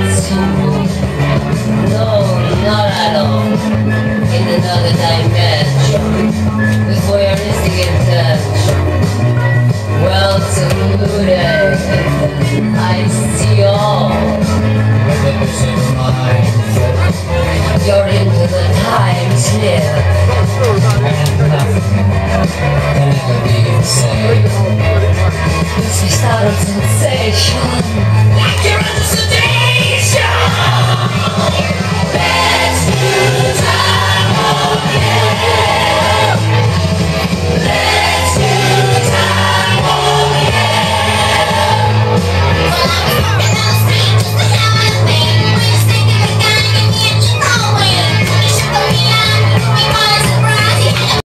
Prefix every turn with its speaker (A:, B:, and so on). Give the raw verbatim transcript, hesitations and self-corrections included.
A: No, not at all. In another dimension, with voyeuristic intention. Well deluded, I see all. You're into the time slip. And nothing can ever be the same. It's a subtle sensation.